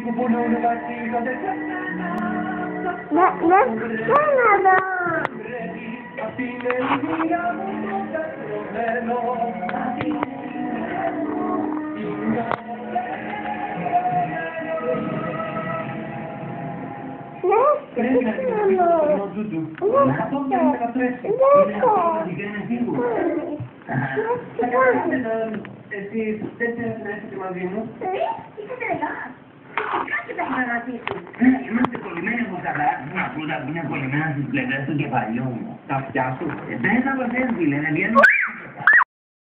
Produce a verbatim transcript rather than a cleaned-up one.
Ne, ne, Canada. Εσύ δεν θέλεις να έρθετε μαζί μου? Είσαι τρελός. Κάτσε τα γράμματί σου. Είμαστε κολλημένοι από καλά. Μου ακούτε που είναι κολλημένα στις πλευρές του κεφαλιού μου. Τα αυτιά σου. Δεν θα προσέχει, λένε, βγαίνουν.